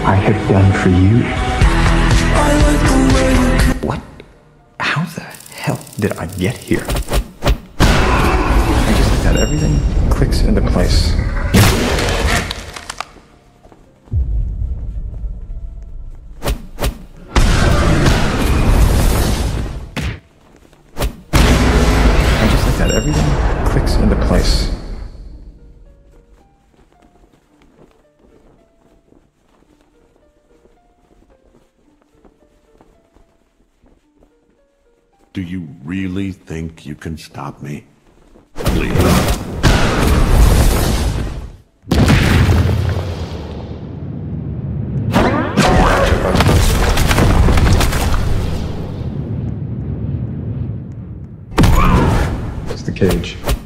I have done for you. What? How the hell did I get here? I just like that everything clicks into place. I just like that everything clicks into place. Do you really think you can stop me? Please. It's the cage.